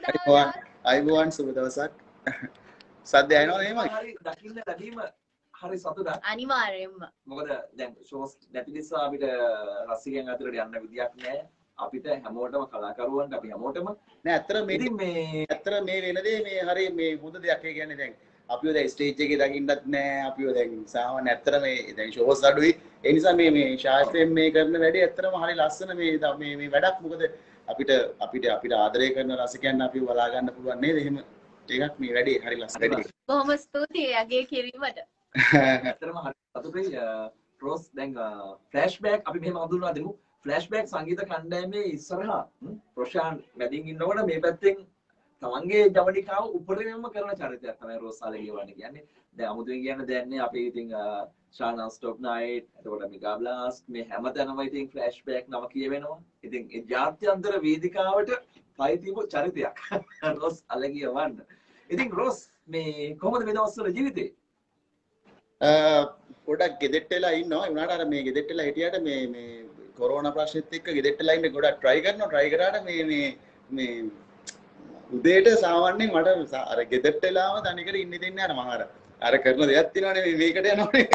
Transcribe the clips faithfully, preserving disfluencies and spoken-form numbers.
අයිබෝන් අයිබෝන් සුබ දවසක්. සද්ද ඇහෙනවද එහෙම? හරි දකින්න ලැබීම හරි සතුටක්. අනිවාර්යෙන්ම. මොකද දැන් ෂෝස් නැති නිසා අපිට රසිකයන් අතරට යන්න විදියක් නැහැ. අපිට හැමෝටම කලාකරුවන්ට අපි හැමෝටම නෑ ඇත්තට මේ ඉතින් මේ ඇත්තට මේ වෙන දේ මේ හරි මේ හොඳ දෙයක්. ඒ කියන්නේ දැන් අපිව දැන් ස්ටේජ් එකේ දකින්නත් නෑ. අපිව දැන් සාමාන්‍ය ඇත්තට මේ දැන් ෂෝස් අඩුයි. ඒ නිසා මේ මේ ශාස්ත්‍රයෙන් මේ කරන වැඩේ ඇත්තටම හරි ලස්සන මේ මේ මේ වැඩක්. මොකද අපිට අපිට අපිට ආදරය කරන රසිකයන් අපිව බලා ගන්න පුළුවන් නේද? එහෙම ටිකක් මේ වැඩේ හරි ලස්සන වැඩේ. බොහොම ස්තුතියි යගේ කිරීමට. ඇත්තටම හරි සතුටුයි. රෝස් දැන් ෆ්ලෑෂ් බෑක් අපි මෙහෙම හඳුන්වා දෙමු. ෆ්ලෑෂ් බෑක් සංගීත කණ්ඩායමේ ඉස්සරහා ප්‍රොෂාන් මැදින් ඉන්නකොට මේ පැත්තෙන් තමන්ගේ ජවනිකාව උපරිමයෙන්ම කරන චරිතයක් තමයි රෝස් අලගියවන්නේ කියන්නේ. දැන් අමුතුවෙන් කියන්න දැන්නේ අපි ඉතින් ශානා ස්ටොප් නයිට් එතකොට මෙගා බ්ලාස්ට් මේ හැමතැනම ඉතින් ෆ්ලෑෂ් බෑක් නම කියවෙනවා. ඉතින් ඒ ජාත්‍යන්තර වේදිකාවට පයිතිපු චරිතයක් රෝස් අලගියවන්න. ඉතින් රෝස් මේ කොහොමද මේ දවස්වල ජීවිතේ? ගොඩක් ගෙදෙට්ට වෙලා ඉන්නවා. ඒ වුණාට අර මේ ගෙදෙට්ට වෙලා හිටියට මේ මේ කොරෝනා ප්‍රශ්නෙත් එක්ක ගෙදෙට්ට වෙලා ඉන්න ගොඩක් try කරනවා. try කරාට මේ මේ මේ උදේට සාමාන්‍යයෙන් මට අර ගෙදෙට්ට වෙලාම තනිකර ඉන්න දෙන්නේ නැහැ. මම අර අර කරන දෙයක් තියෙනවානේ මේ මේකට යනවානේ.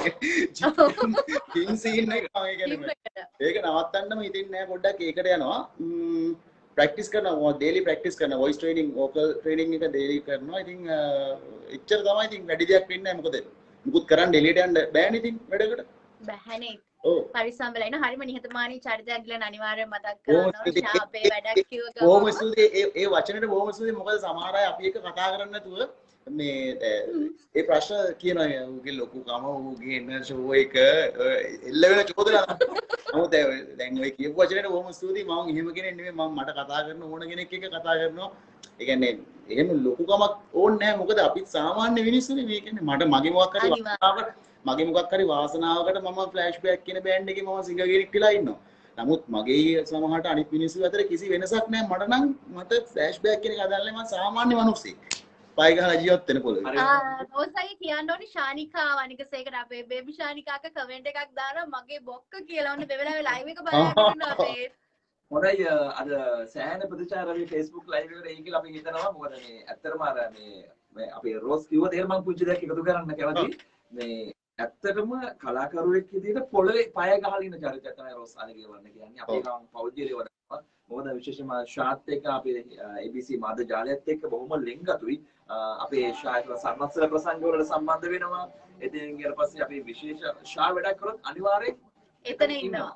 කින් සීන් එක මම කියන්නේ. ඒක නවත්තන්නම හිතින්නේ නැහැ. පොඩ්ඩක් ඒකට යනවා. ප්‍රැක්ටිස් කරනවා. ඩේලි ප්‍රැක්ටිස් කරනවා. වොයිස් ට්‍රේනින්, වෝකල් ට්‍රේනින් එක ඩේලි කරනවා. ඉතින් එච්චර තමයි. ඉතින් වැඩි දෙයක් වෙන්නේ නැහැ. මොකද මුකුත් කරන්න එළියට යන්න බෑනේ ඉතින් වැඩකට. බැහැනේ. ඔව්. පරිස්සම් වෙලා ඉන්න. හරිම නිහතමානී චරිතයක් ගලන අනිවාර්යෙන් මතක් කරනවා. ශාපේ වැඩක් කිව්ව ගමන්. බොහොම ස්තුතියි. ඒ ඒ වචනෙට බොහොම ස්තුතියි. මොකද සමහර අය අපි එක කතා කරන්නේ නැතුව මේ ඒ ප්‍රශ්න කියනවා ඌගේ ලොකුකම ඌගේ එන ෂෝ එක එල්ල වෙන චෝදනා. නමුත් දැන් ඔය කියපු වචනෙට බොහොම ස්තුතියි. මම එහෙම කෙනෙක් නෙමෙයි. මම මට කතා කරන ඕන කෙනෙක් එක්ක කතා කරනවා. ඒ කියන්නේ එහෙම ලොකුකමක් ඕනේ නැහැ. මොකද අපි සාමාන්‍ය මිනිස්සුනේ. මේ කියන්නේ මට මගේ මොකක් හරි වාසනාවකට මගේ මොකක් හරි වාසනාවකට මම ෆ්ලෑෂ් බෑක් කියන බෑන්ඩ් එකේ මම සිංගර් කෙනෙක් වෙලා ඉන්නවා. නමුත් මගේ සමහරට අනිත් මිනිස්සු අතර කිසි වෙනසක් නැහැ. මට නම් මට ෆ්ලෑෂ් බෑක් කියන එක අදාළනේ. මම සාමාන්‍ය මිනිස්සෙක්. පයි ගහලා ජීවත් වෙන පොළේ. ආ රෝසයි කියන්න ඕනි ශානිකා වනිකසේකට අපේ බේබි ශානිකාක කමෙන්ට් එකක් දානවා මගේ බොක්ක කියලා ඔන්න දෙවෙලාවේ ලයිව් එක බලන්න අපේ. හොඳයි අද සෑහෙන ප්‍රතිචාර අපි Facebook live එකට එයි කියලා අපි හිතනවා. මොකද මේ ඇත්තටම අර මේ අපේ රෝස් කිව්ව දේර මම පුංචි දෙයක් එකතු කරන්න කැමතියි. මේ ඇත්තටම කලාකරුවෙක් විදිහට පොළවේ පය ගහලා ඉන්න චරිතයක් තමයි රෝස් අලගියවන්න කියන්නේ. අපේ ගම් පෞද්ගලිකව වඩා මොකද විශේෂයෙන්ම ශාත් එක්ක අපේ A B C මාධ්‍ය ජාලයත් එක්ක බොහොම ලිංගතුයි. අපේ ශායක සම්මස්තර ප්‍රසංග වලට සම්බන්ධ වෙනවා. ඉතින් ඊට පස්සේ අපි විශේෂ ශා වැඩක් කරොත් අනිවාර්යෙන් එතන ඉන්නවා.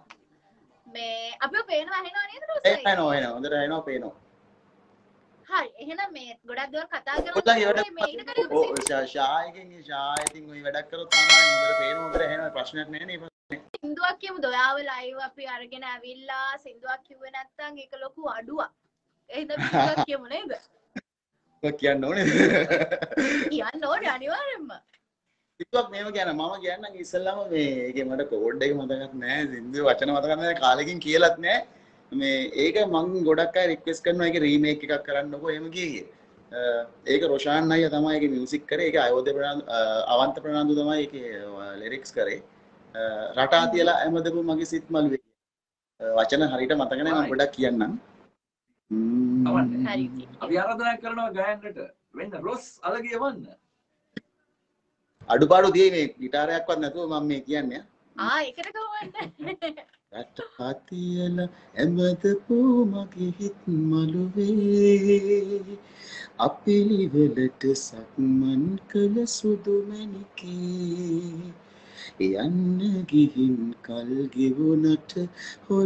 මේ අපිව පේනවා ඇහෙනවා නේද රෝසයි? එනවා එනවා හොඳට එනවා පේනවා. හරි එහෙනම් මේ ගොඩක් දේවල් කතා පොඩ්ඩක් කරමු. ඒවට මේ ඉන්න කඩේ ඔව් ශායකින් ශාය ඉතින් ඔය වැඩක් කරොත් තමයි හොඳට පේනවා. හොඳට එනවා ප්‍රශ්නයක් නැහැ නේ. සින්දුවක් කියමු දොයාව ලයිව් අපි අරගෙන ඇවිල්ලා සින්දුවක් කිව්වේ නැත්නම් ඒක ලොකු අඩුවක්. ඒ හින්දා සින්දුවක් කියමු නේද? ඔය කියන්න ඕනේ. කියන්න ඕනේ අනිවාර්යෙන්ම. සින්දුවක් මේව කියන මම කියන්නම් ඉස්සෙල්ලාම මේ ඒකේ මට කෝඩ් එක මතකත් නැහැ. සින්දුවේ වචන මතකත් නැහැ. කාලෙකින් කියලාත් නැහැ. මේ ඒක මම ගොඩක් අය රික්වෙස්ට් කරනවා ඒක රීමේක් එකක් කරන්නකෝ එහෙම කියේ. ඒක රොෂාන් අයියා තමයි ඒකේ මියුසික් කරේ. ඒක අයෝධ්‍ය ප්‍රනාන්දු අවන්ත ප්‍රනාන්දු තමයි ඒකේ ලිරික්ස් කරේ. රටා තියලා ඇමදපු මගේ සිත් මල්ුවේ. වචන හරියට මතක නැහැ මම ගොඩක් කියන්නම්. හරි. අපි ආරාධනා කරනවා ගායනට වෙන්න රෝස් අලගියවන්න. අඩුපාඩු දියේ මේ ගිටාරයක්වත් නැතුව මම මේ කියන්නේ. ආ ඒකට කොහොමද? රටා තියලා ඇමදපු මගේ හිත් මල්ුවේ. අපිලිවෙලට සක්මන් කළ සුදු මැණිකේ. යන්න ගිහින් කල් ගෙවුනට හොර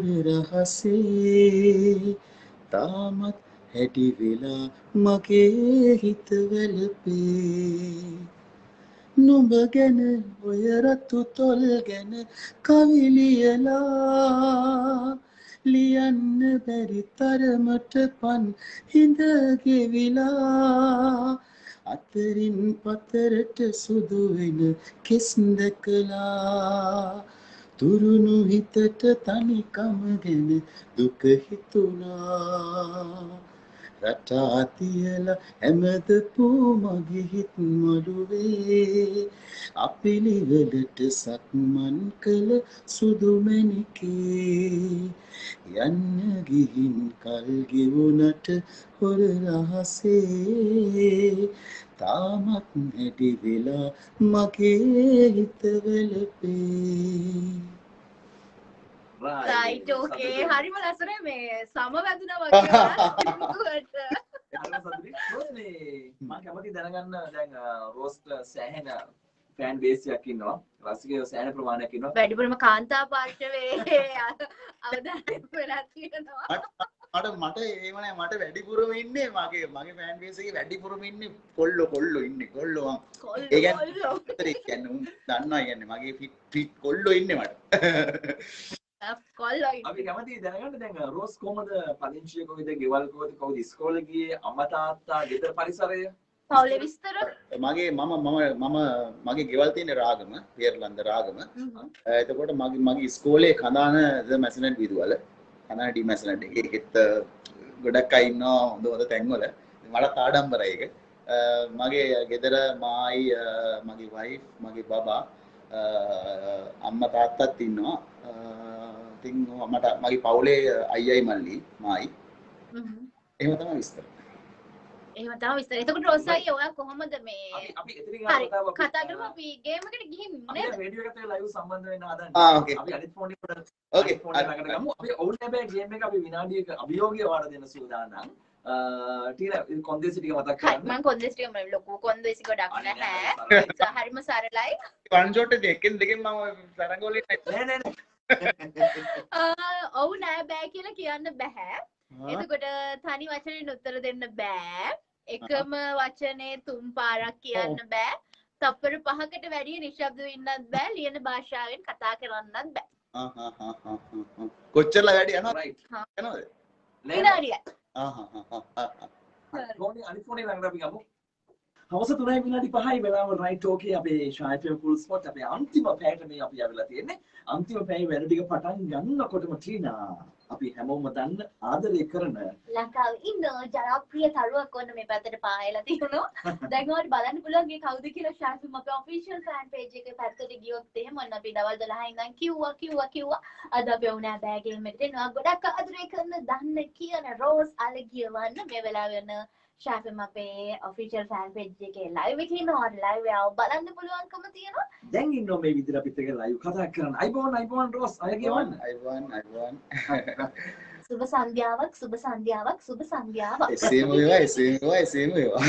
රහසේ තාමත් හැටි වෙලා මගේ හිත වැළපේ. නුඹ ගැන ඔය රතු තොල් ගැන කවි ලියලා ලියන්න බැරි තරමට පන් හිඳ ගෙවිලා අතරින් පතරට සුදු වෙන කෙස් දැකලා තුරුණු හිතට තනිකම ගැන දුක හිතුණා. රටා තියලා හැමදපු මගේ හිත් මළුවේ අපිලිවලට සක්මන් කළ සුදු මැණිකේ යන්න ගිහින් කල් ගෙවුනට හොර රහසේ තාමත් නැටි වෙලා මගේ හිතවලපේ රයිට් ඕකේ හරිම ලස්සනයි මේ සමවැදුනා වගේ මම කැමති දැනගන්න දැන් රෝස්ට් සෑහෙන ෆෑන් බේස් එකක් ඉන්නවා රසිකයෝ සෑහෙන ප්‍රමාණයක් ඉන්නවා වැඩිපුරම කාන්තා පාර්ශවයේ අවධානය වෙලා තියෙනවා මට මට ඒව නෑ මට වැඩිපුරම ඉන්නේ මගේ මගේ ෆෑන් බේස් එකේ වැඩිපුරම ඉන්නේ කොල්ලෝ කොල්ලෝ ඉන්නේ කොල්ලෝ කොල්ලෝ ඒ කියන්නේ උන් දන්නවා කියන්නේ මගේ ෆිට ෆිට කොල්ලෝ ඉන්නේ මට කොල්ලෝ අපි කැමති දැනගන්න දැන් රෝස් කොහමද පදිංචිය කොහෙද ගෙවල් කොහෙද කවුද ඉස්කෝලේ ගියේ අම්මා තාත්තා ගෙදර පරිසරය පවුලේ විස්තර මගේ මම මම මම මගේ ගෙවල් තියෙන්නේ රාගම පියර්ලන්ද රාගම එතකොට මගේ මගේ ඉස්කෝලේ කඳාන ද මැසනට් විදුවල කඳාන ඩී මැසනට් එකේ ඒකෙත් ගොඩක් අය ඉන්නවා හොඳ හොඳ තැන්වල මට ආඩම්බරයි ඒක මගේ ගෙදර මායි මගේ වයිෆ් මගේ බබා අම්මා තාත්තත් ඉන්නවා ඉතින් මට මගේ පවුලේ අයියයි මල්ලි මායි එහෙම තමයි විස්තර එහෙම තමයි විස්තර. එතකොට රෝසයි ඔයා කොහොමද මේ අපි අපි එතනින් හරි කතා කරමු අපි ගේම් එකට ගිහින් නේද? අපි රේඩියෝ එකට ලයිව් සම්බන්ධ වෙන්න හදන්නේ. ආ ඕකේ. අපි අනිත් ෆෝන් එකට ඕකේ. ෆෝන් එකට ගමු. අපි ඔවුන් හැබැයි ගේම් එක අපි විනාඩියක අභියෝගය වාර දෙන්න සූදානම්. ටීනා කොන්දේසි ටික මතක් හරි කරන්න. මම කොන්දේසි ටික මම ලොකු කොන්දේසි ගොඩක් නැහැ. හරිම සරලයි. වන් ෂොට් එක එකෙන් දෙකෙන් මම තරංගවලින් නෑ නෑ නෑ. ඔව් නෑ බෑ කියලා කියන්න බෑ. එතකොට තනි වචනෙන් උත්තර දෙන්න බෑ. එකම වචනේ තුන් පාරක් කියන්න බෑ. තප්පර පහකට වැඩිය නිශ්ශබ්ද වෙන්නත් බෑ. ලියන භාෂාවෙන් කතා කරන්නත් බෑ. ආ හා හා හා හා කොච්චරලා වැඩි යනවද? රයිට්. යනවද? විනාඩියක්. ආ හා හා හා ෆෝනේ අනිත් ෆෝනේ ළඟට අපි ගමු. හවස තුනයි විනාඩි පහයි වෙලාව රයිට් ඕකේ අපේ ෂායිෆ් ෆුල් ස්පොට් අපේ අන්තිම පැයට මේ අපි ආවිලා තියෙන්නේ. අන්තිම පැයේ වැඩ ටික පටන් ගන්නකොටම ටීනා අපි හැමෝම දන්න ආදරය කරන ලංකාවේ ඉන්න ජනප්‍රිය තරුවක් වන්න මේ පැත්තට පායලා තියෙනවා. දැන් ඔයාලට බලන්න පුළුවන් මේ කවුද කියලා ෂායිෆ් අපේ ඔෆිෂියල් ෆෑන් පේජ් එකේ පැත්තට ගියොත් එහෙම ඔන්න අපි දවල් දොළහ ඉඳන් කිව්වා කිව්වා කිව්වා අද අපි වුණා බෑ ගේම් එකට එනවා. ගොඩක් ආදරය කරන දන්න කියන රෝස් අලගිය වන්න මේ වෙලාවේ යන ෂාෆිම් අපේ ඔෆිෂියල් ෆෑන් පේජ් එකේ ලයිව් එකේ ඉන්නවා. ලයිව් එක බලන්න පුළුවන්කම තියෙනවා. දැන් ඉන්නවා මේ විදිහට අපිත් එක්ක ලයිව් කතා කරන අයිබෝන් අයිබෝන් රෝස් අයගේ වන්න අයිවන් අයිවන් සුබ සන්ධ්‍යාවක් සුබ සන්ධ්‍යාවක් සුබ සන්ධ්‍යාවක්. එසේම වේවා එසේම වේවා එසේම වේවා.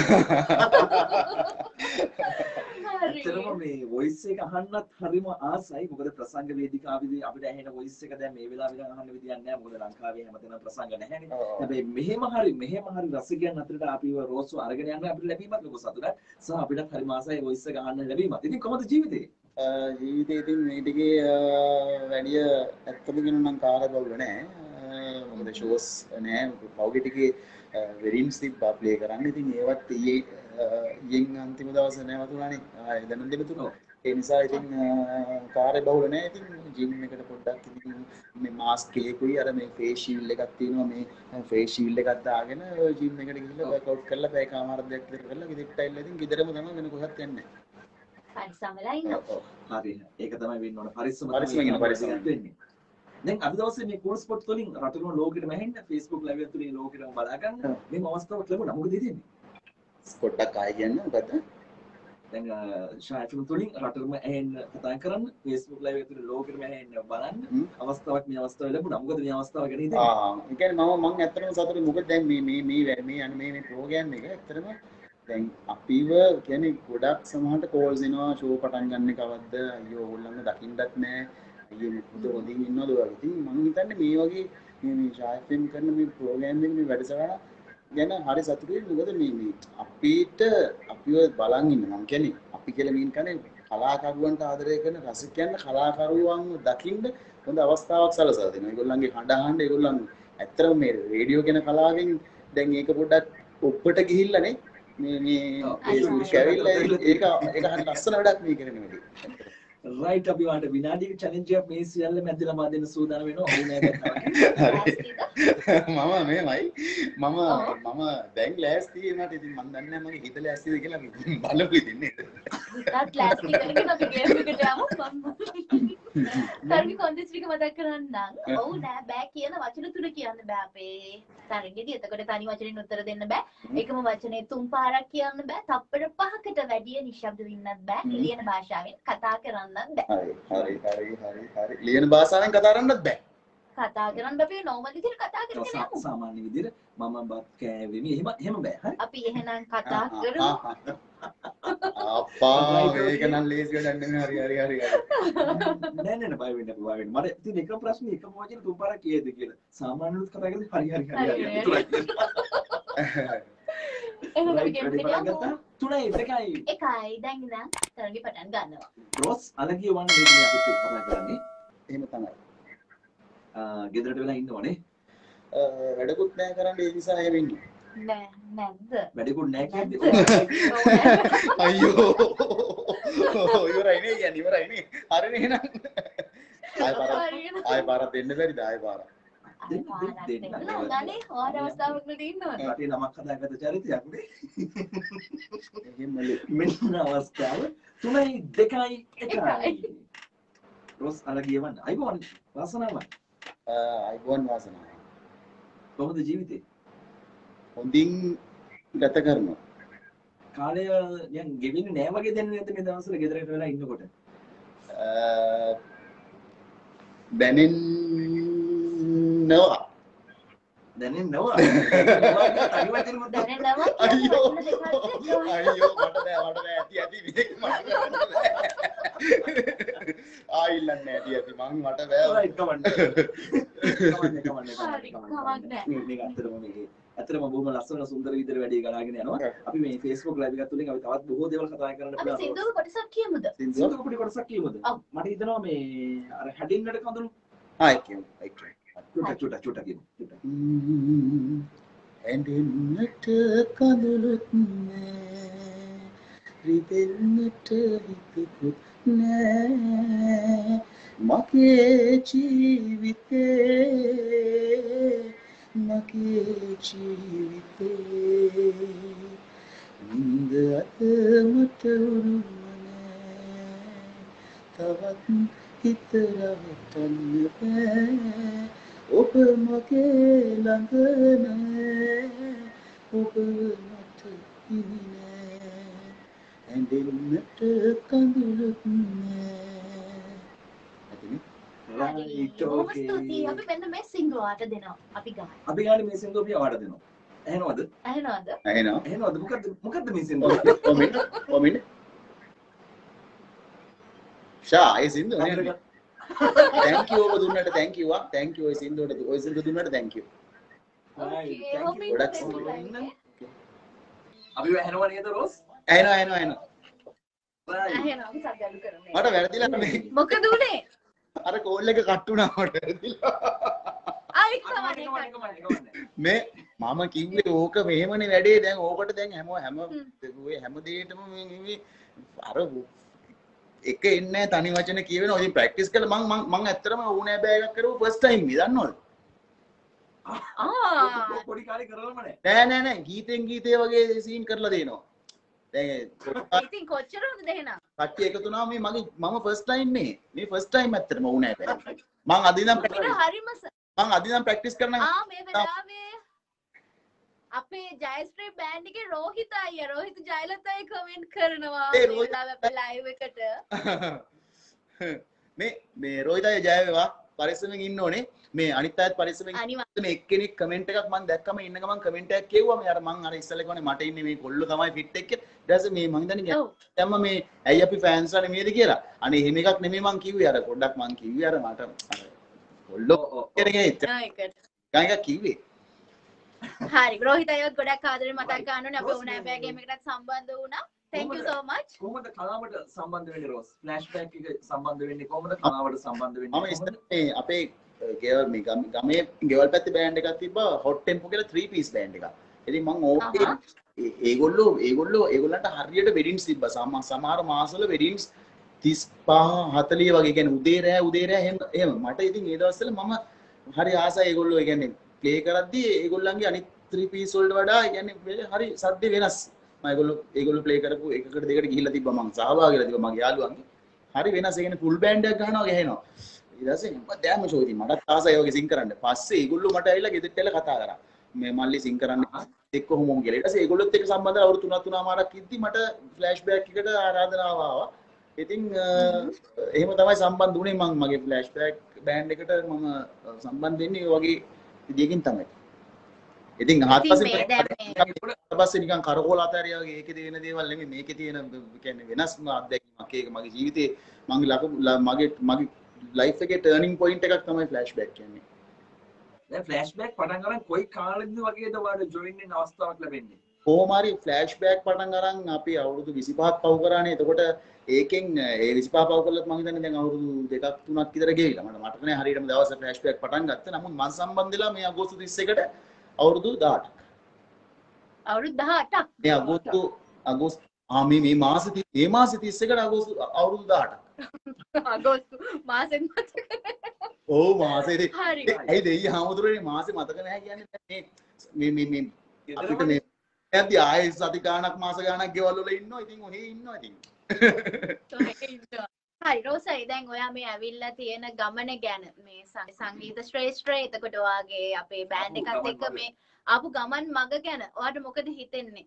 ඇත්තටම මේ වොයිස් එක අහන්නත් හරිම ආසයි. මොකද ප්‍රසංග වේදිකාවේදී අපිට ඇහෙන වොයිස් එක දැන් මේ වෙලාවේ නම් අහන්න විදියක් නැහැ. මොකද ලංකාවේ හැමතැනම ප්‍රසංග නැහැනේ. හැබැයි මෙහෙම හරි මෙහෙම හරි රසිකයන් අතරට අපිව රෝස්ව අරගෙන යන්න අපිට ලැබීමත් ලොකු සතුටක්. සහ අපිටත් හරිම ආසයි වොයිස් එක අහන්න ලැබීමත්. ඉතින් කොහොමද ජීවිතේ? ජීවිතේ ඉතින් මේ ටිකේ වැඩිය ඇත්තම කියනවා නම් කාර්යබහුල නැහැ. මොකද ෂෝස් නෑ පෞගේ ටිකේ වෙරින්ස් තිබ්බා ප්ලේ කරන්න. ඉතින් ඒවත් ඊයේ ඊයෙන් අන්තිම දවසේ නැවතුණානේ. ආයෙ දැනුම් දෙන්න තුනෝ. ඒ නිසා ඉතින් කාර්යබහුල නෑ. ඉතින් ජිම් එකට පොඩ්ඩක් ඉතින් මේ මාස්ක් එකකුයි අර මේ ෆේස් ෂීල්ඩ් එකක් තියෙනවා. මේ ෆේස් ෂීල්ඩ් එකක් දාගෙන ජිම් එකට ගිහිල්ලා වර්ක්අවුට් කරලා පැය කමාරක් දෙකක් විතර කරලා ගෙදරට ඇවිල්ලා ඉතින් ගෙදරම තමයි වෙන කොහෙවත් යන්නේ නැහැ. පරිස්සමලා ඉන්නවා. හරි. ඒක තමයි වෙන්න ඕන. පරිස්සම පරිස්සම කියන පරිස්සම වෙන්නේ. දැන් අද දවසේ මේ කෝල් ස්පොට් වලින් රටුම ලෝකෙටම ඇහෙන්න Facebook live එක තුලින් ලෝකෙටම බලා ගන්න මේ අවස්ථාවක් ලැබුණා. මොකද ඉතින්නේ? පොඩ්ඩක් ආයෙ කියන්න මොකද? දැන් ෂායිෆ් තුලින් රටුම ඇහෙන්න කතා කරන්න Facebook live එක තුලින් ලෝකෙටම ඇහෙන්න බලන්න අවස්ථාවක් මේ අවස්ථාවේ ලැබුණා. මොකද මේ අවස්ථාව ගැන හිතන්නේ? ආ ඒ කියන්නේ මම මම ඇත්තටම සතුටුයි. මොකද දැන් මේ මේ මේ මේ යන මේ මේ ප්‍රෝග්‍රෑම් එක ඇත්තටම දැන් අපිව කියන්නේ ගොඩක් සමහරට කෝල්ස් එනවා ෂෝ පටන් ගන්න කවද්ද අයියෝ ඕගොල්ලන්ව දකින්නත් නෑ අයියෝ මුකුද හොඳින් ඉන්නවද වගේ. ඉතින් මම හිතන්නේ මේ වගේ මේ මේ ෂායිෆ්ම් කරන මේ ප්‍රෝග්‍රෑම් එක මේ වැඩසටහන ගැන හරි සතුටුයි. මොකද මේ මේ අපිට අපිව බලන් ඉන්න මම කියන්නේ අපි කියලා මීන් කන්නේ කලාකරුවන්ට ආදරය කරන රසිකයන්ට කලාකරුවන් දකින්න හොඳ අවස්ථාවක් සලසලා දෙනවා. ඒගොල්ලන්ගේ හඬ අහන්න ඒගොල්ලන් ඇත්තටම මේ රේඩියෝ කියන කලාවෙන් දැන් ඒක පොඩ්ඩක් ඔප්පට ගිහිල්ලානේ මේ මේ Facebook ඇවිල්ලා ඒක ඒක හරි ලස්සන වැඩක් මේ කරන්නේ වැඩි. රයිට් අපි වාට විනාඩියක චැලෙන්ජ් එකක් මේ සියල්ල මැද ලබා දෙන්න සූදානම් වෙනවා. ඔව් නෑ මම මෙහෙමයි මම මම දැන් ලෑස්ති වෙනට ඉතින් මම දන්නේ නැහැ මගේ හිත ලෑස්තිද කියලා බලමු ඉතින් නේද. හිතත් ලෑස්ති කරගෙන අපි ගේම් එකට යමු. තරගි කොන්ටෙස්ට් එක මතක් කරන්නම්. ඔව් නෑ බෑ කියන වචන තුන කියන්න බෑ අපේ තරගෙදී. එතකොට තනි වචනෙන් උත්තර දෙන්න බෑ. එකම වචනේ තුන් පාරක් කියන්න බෑ. තප්පර පහකට වැඩිය නිශ්ශබ්ද වෙන්නත් බෑ. ලියන භාෂාවෙන් කතා කරන්නත් බෑ. හරි හරි හරි හරි ලියන භාෂාවෙන් කතා කරන්නත් බෑ. කතා කරන්න අපි නෝමල් විදිහට කතා කරගෙන යමු. සාමාන්‍ය විදිහට මම බත් කෑවෙමි. එහෙම එහෙම බෑ. හරි. අපි එහෙනම් කතා කරමු. අප්පා මේක නම් ලේසි වැඩක් නෙමෙයි. හරි හරි හරි හරි. නෑ නෑ බය වෙන්න බය වෙන්න. මට ඉතින් එක ප්‍රශ්නේ එකම වචනේ තුන් පාරක් කියේද කියලා. සාමාන්‍යවත් කතා කරද්දී හරි හරි හරි හරි. එහෙනම් අපි ගේම් එකට යමු. තුනයි දෙකයි. එකයි දැන් ඉඳන් තරගි පටන් ගන්නවා. රොස් අලගිය වන්න මේ අපිත් එක්ක කතා කරන්නේ. එහෙම තමයි. ගෙදරට වෙලා ඉන්නවනේ. වැඩකුත් නෑ කරන්න ඒ නිසා එහෙම ඉන්නේ. නෑ නැද්ද? වැඩකුත් නෑ කියන්නේ. අයියෝ. ඉවරයි නේ කියන්නේ ඉවරයි නේ. හරිනේ එහෙනම්. ආය පාරක් ආය පාරක් දෙන්න බැරිද ආය පාරක්? දෙන්න දෙන්න. නනේ ඕන අවස්ථාවක් වලට ඉන්නවනේ. රටේ නමක් හදාගත්ත චරිතයක් නේ. එහෙමලු. මෙන්න අවස්ථාව තුනයි දෙකයි එකයි. රොස් අලගිය වන්න. අයිබෝන් වාසනාවයි. අයිබෝන් වාසනාවයි. කොහොමද ජීවිතේ? හොඳින් ගත කරනවා. කාලය දැන් ගෙවින්නේ නෑ වගේ දැනෙන්නේ නැද්ද මේ දවස්වල ගෙදරට වෙලා ඉන්නකොට? දැනෙන්නවා. දැනෙන්නවා. තනි වචනෙම දැනෙනවා. අයියෝ අයියෝ මට බෑ මට බෑ ඇති ඇති විදිහට මට බෑ. ආයිල්ලන්නේ ඇති ඇති මං මට බෑ. රයිට් කමන්න. කමන්න කමන්න කමන්න. මේක ඇත්තටම මේකේ ඇත්තටම බොහොම ලස්සන සුන්දර විදිහට වැඩේ ගලාගෙන යනවා. අපි මේ Facebook live එකත් තුලින් අපි තවත් බොහෝ දේවල් කතා කරන්න අපි පුළුවන්. සින්දුවක කොටසක් කියමුද? සින්දුවක පොඩි කොටසක් කියමුද? මට හිතෙනවා මේ අර හැඩින්නට කඳුළු. ආයි කියමු. ආයි කියමු. චුට්ට චුට්ට චුට්ට කියමු. චුට්ට. ඇඬෙන්නට කඳුළුත් නෑ රිදෙන්නට හිතකුත් නෑ මගේ ජීවිතේ මගේ ජීවිතේ නින්ද අත මට උරුම නෑ තවත් හිත රවටන්න බෑ ඔබ මගේ ළඟ නෑ ඔබ මට හිමි නෑ ඇඬෙන්නට කඳුළුත් නෑ ඇතිනේ රයිට් බොහොම ඕකේ. ස්තුතියි. අපි මෙන්න මේ සින්දුව ආට දෙනවා. අපි ගන්න. අපි ගානේ මේ සින්දුව අපි අවාඩ දෙනවා. ඇහෙනවද? ඇහෙනවද? ඇහෙනවා ඇහෙනවද? මොකද්ද මොකද්ද මේ සින්දුව? කොමින් කොමින් ෂා ඒ සින්දුව නේ thank you ඔබ දුන්නට thank you ආ thank you ඔය සින්දුවට ඔය සින්දුව දුන්නට thank you ඕකේ. හොම ඉන්න ගොඩක් දෙන්න. අපි ඇහෙනව නේද රෝස්? ඇහෙනවා ඇහෙනවා ඇහෙනවා ඇහෙනවා. අපි සද්දලු කරන්නේ. මට වැරදිලා මේ මොකද උනේ? අර කෝල් එක කට් වුණා මට වැරදිලා ආයි කවන්නේ. මේ මම කිව්වේ ඕක මෙහෙමනේ වැඩේ දැන් ඕකට දැන් හැම හැම ඔය හැම දෙයකටම මේ මේ අර එක එන්නේ නැහැ තනි වචන කියවෙනවා. ඉතින් ප්‍රැක්ටිස් කළා මම මම ඇත්තටම ඕනෑ බෑ එකක් කරුවා ෆස්ට් ටයිම් මේ දන්නවද? ආ පොඩි කාලේ කරලම නෑ. නෑ නෑ නෑ ගීතෙන් ගීතේ වගේ සීන් කරලා දෙනවා. දැන් ඉතින් කොච්චර හොඳද එහෙනම්? කට්ටිය එකතු වුණා මේ මගේ මම ෆස්ට් ටයිම් මේ මේ ෆස්ට් ටයිම් ඇත්තටම ඕනෑ බෑ. මම අද ඉඳන් ඒක හරිම ස- මම අද ඉඳන් ප්‍රැක්ටිස් කරනවා. ආ මේ වෙලාවේ අපේ ජයශ්‍රී බෑන්ඩ් එකේ රෝහිත අයියා රෝහිත ජයලත් අයියා කමෙන්ට් කරනවා ඒ මේ රෝහිත- වෙලාවේ අපේ ලයිව් එකට. මේ මේ රෝහිත අය ජය වේවා පරිස්සමෙන් ඉන්න ඕනේ. මේ අනිත් අයත් පරිස්සමෙන් අනිවාර්යයෙන්. මේ එක්කෙනෙක් කමෙන්ට් එකක් මම දැක්කම ඉන්න ගමන් කමෙන්ට් එකක් කිව්වා මේ අර මං අර ඉස්සෙල්ලා කිව්වනේ මට ඉන්නේ මේ කොල්ලෝ තමයි ෆිට් එක කියලා. ඊට පස්සේ මේ මං දන්නේ ඔව්. දැම්ම මේ ඇයි අපි ෆෑන්ස් ලා නෙමෙයිද කියලා. අනේ එහෙම එකක් නෙමෙයි මං කිව්වේ අර පොඩ්ඩක් මං කිව්වේ අර මට අර කොල්ලෝ කෙනෙක් ආ ඒකට. ගායක කිව්වේ. හරි රෝහිත අයියත් ගොඩක් ආදරෙන් මතක් ගන්න ඕනේ අපි ඕනෑ බෑ ගේම් එකකට සම්බන්ධ වුණා. thank you so much. කොහොමද කලාවට සම්බන්ධ වෙන්නේ රෝස්? ෆ්ලෑෂ්බැක් එක සම්බන්ධ වෙන්නේ කොහොමද කලාවට සම්බන්ධ වෙන්නේ? මම ඉස්සර මේ අපේ ගෙවල් මේ ගම- ගමේ ගෙවල් පැත්තේ බෑන්ඩ් එකක් තිබ්බා hot tempo කියලා three piece බෑන්ඩ් එකක්. ඉතින් මං ඕකේ ඒ- ඒගොල්ලෝ ඒගොල්ලෝ ඒගොල්ලන්ට හරියට වෙඩින්ස් තිබ්බා. සම- සමහර මාසවල වෙඩින්ස් තිස් පහ හතලිය වගේ කියන්නේ උදේ රෑ උදේ රෑ එහෙම එහෙම මට ඉතින් ඒ දවස්වල මම හරි ආසයි ඒගොල්ලෝ ඒ කියන්නේ ප්ලේ කරද්දී ඒගොල්ලන්ගේ අනිත් ත්‍රී පීස් වලට වඩා ඒ කියන්නේ හරි සද්ද වෙනස් මම ඒගොල්ලෝ ඒගොල්ලෝ ප්ලේ කරපු එකකට දෙකට ගිහිල්ලා තිබ්බා මම සහභාගී වෙලා තිබ්බා මගේ යාළුවන්ගේ හරි වෙනස් ඒ කියන්නේ ෆුල් බෑන්ඩ් එකක් ගහනවා ගහනවා ඊට පස්සේ මම දැම්ම ෂෝ ඉතින් මටත් ආසයි ඒ වගේ සිං කරන්න පස්සේ ඒගොල්ලෝ මට ඇවිල්ලා ගෙදරට ඇවිල්ලා කතා කරා මේ මල්ලි සිං කරන්න එක්ක කොහොමද කියලා ඊට පස්සේ ඒගොල්ලොත් එක්ක සම්බන්ධව අවුරුදු තුනක් තුනමාරක් ඉද්දි මට ෆ්ලෑෂ් බෑක් එකට ආරාධනාව ආවා ඉතින් එහෙම තමයි සම්බන්ධ වුණේ මම මගේ ෆ්ලෑෂ් බෑක් බෑන්ඩ් එකට මම සම්බන්ධ වෙන්නේ ඒ වගේ විදියකින් තමයි. ඉතින් ආත්පස්සේ ඊපස්සේ නිකන් කරකෝල අතරියා වගේ ඒකේ තියෙන දේවල් නෙමෙයි මේකේ තියෙන කියන්නේ වෙනස්ම අත්දැකීමක් ඒක මගේ ජීවිතේ මගේ මගේ මගේ ලයිෆ් එකේ ටර්නින් පොයින්ට් එකක් තමයි ෆ්ලෑෂ් බෑක් කියන්නේ. දැන් ෆ්ලෑෂ් බෑක් පටන් ගන්න කොයි කාලෙද වගේද ඔයාලට ජොයින් වෙන්න අවස්ථාවක් ලැබෙන්නේ? කොහොම හරි ෆ්ලෑෂ් බෑක් පටන් අරන් අපි අවුරුදු විසිපහක් පව් කරානේ. එතකොට ඒකෙන් ඒ විසිපහ පව් කළත් මම හිතන්නේ දැන් අවුරුදු දෙකක් තුනක් විතර ගෙවිලා. මට මට නෑ හරියටම දවස් ෆ්ලෑෂ් බෑක් පටන් ගත්තා. නමුත් මම සම්බන්ධ වෙලා මේ අගෝස්තු තිස් එකට අවුරුදු දහඅටක්. අවුරුදු දහඅටක්. මේ අගෝස්තු අගෝස්තු ආ මේ මේ මාසෙ මේ මාසෙ තිස් එකට අගෝස්තු අවුරුදු දහඅටක්. අගෝස්තු මාසෙන් මතක. ඔව් මාසෙදී. හරි. ඇයි දෙයි හාමුදුරනේ මාසෙ මතක නැහැ කියන්නේ මේ මේ මේ අපිට මේ ඇද්දි ආයෙ සති ගාණක් මාස ගාණක් ගෙවල් වල ඉන්නවා. ඉතින් ඔහේ ඉන්නවා ඉතින්. හරි රෝසයි දැන් ඔයා මේ ඇවිල්ලා තියෙන ගමන ගැන මේ සංගීත ශ්‍රේෂ්ඨය එතකොට ඔයාගේ අපේ බෑන්ඩ් එකත් එක්ක මේ ආපු ගමන් මග ගැන ඔයාට මොකද හිතෙන්නේ?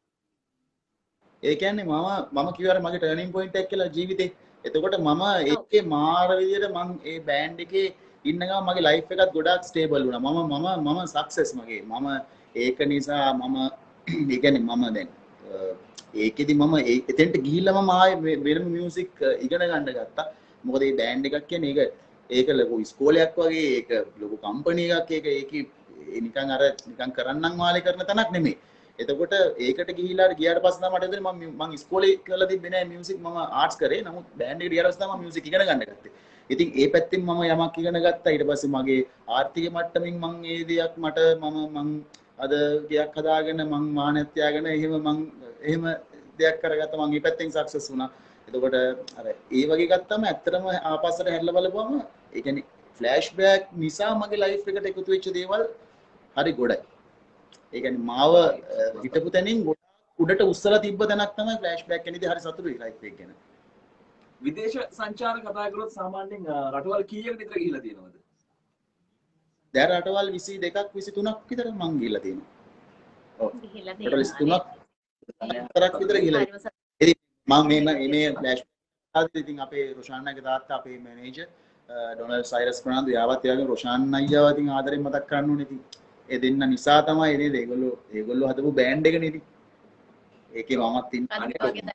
ඒ කියන්නේ මම මම කිව්වා මගේ ටර්නින් පොයින්ට් එක කියලා ජීවිතේ. එතකොට මම ඒකේ මාර විදියට මම ඒ බෑන්ඩ් එකේ ඉන්න ගමන් මගේ ලයිෆ් එකත් ගොඩාක් ස්ටේබල් වුණා. මම මම මම සක්සස් මගේ. මම ඒක නිසා මම ඒ කියන්නේ මම දැන් ඒකෙදි මම එතෙන්ට ගිහිල්ලා මම ආයේ වෙනම මියුසික් ඉගෙන ගන්න ගත්තා. මොකද මේ බෑන්ඩ් එකක් කියන්නේ ඒක ඒක ලොකු ඉස්කෝලයක් වගේ ඒක ලොකු කම්පැනි එකක් ඒක ඒකේ නිකන් අර නිකන් කරන්නම් වාලේ කරන තැනක් නෙමෙයි. එතකොට ඒකට ගිහිල්ලා ගියාට පස්සේ තමයි මට හිතෙන්නේ මම මම ඉස්කෝලේ කරලා තිබ්බේ නෑ මියුසික් මම ආර්ට්ස් කරේ. නමුත් බෑන්ඩ් එකට ගියාට පස්සේ තමයි මම මියුසික් ඉගෙන ගන්න ගත්තේ. ඉතින් ඒ පැත්තෙන් මම යමක් ඉගෙන ගත්තා. ඊට පස්සේ මගේ ආර්ථික මට්ටමින් මම ඒ දෙයක් මට මම මම අද ගයක් හදාගෙන මං වාහනයක් තියාගෙන එහෙම මං එහෙම දෙයක් කරගත්තා මං මේ පැත්තෙන් සක්සස් වුණා. එතකොට අර ඒ වගේ ගත්තාම ඇත්තටම ආපස්සට හැරිලා බලපුවම ඒ කියන්නේ ෆ්ලෑෂ් බෑක් නිසා මගේ ලයිෆ් එකට එකතු වෙච්ච දේවල් හරි ගොඩයි. ඒ කියන්නේ මාව හිටපු තැනින් ගොඩක් උඩට උස්සලා තිබ්බ තැනක් තමයි ෆ්ලෑෂ් බෑක් කියනදී හරි සතුටුයි ලයිෆ් එක ගැන. විදේශ සංචාර කතා කරොත් සාමාන්‍යයෙන් රටවල් කීයකට විතර ගිහිල්ලා තියෙනවද? දැන් රටවල් විසි දෙකක් විසි තුනක් විතර මං ගිහිල්ලා තියෙනවා. ඔව්. ගිහිල්ලා රටවල් විසි තුනක් විතරක් විතර ගිහිල්ලා. ඉතින් මම මේ මේ ෆ්ලෑෂ් ආදී ඉතින් අපේ රොෂාන්නාගේ තාත්තා අපේ මැනේජර් ඩොනල්ඩ් සයිරස් ප්‍රනාන්දු යාවත් යාගේ රොෂාන් අයියාව ඉතින් ආදරෙන් මතක් කරන්න ඕනේ ඉතින්. ඒ දෙන්න නිසා තමයි නේද ඒගොල්ලෝ ඒගොල්ලෝ හදපු බෑන්ඩ් එක නේද. ඒකේ මමත් ඉන්නේ.